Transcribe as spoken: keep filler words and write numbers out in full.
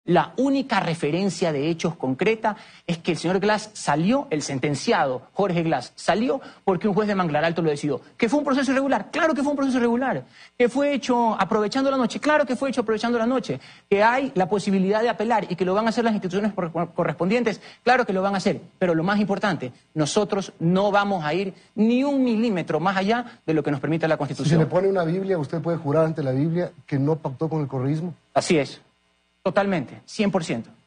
La única referencia de hechos concreta es que el señor Glass salió, el sentenciado Jorge Glass, salió porque un juez de Manglar Alto lo decidió. ¿Que fue un proceso irregular? Claro que fue un proceso irregular. ¿Que fue hecho aprovechando la noche? Claro que fue hecho aprovechando la noche. ¿Que hay la posibilidad de apelar y que lo van a hacer las instituciones correspondientes? Claro que lo van a hacer. Pero lo más importante, nosotros no vamos a ir ni un milímetro más allá de lo que nos permite la Constitución. Si se le pone una Biblia, ¿usted puede jurar ante la Biblia que no pactó con el correísmo? Así es. Totalmente, cien por ciento.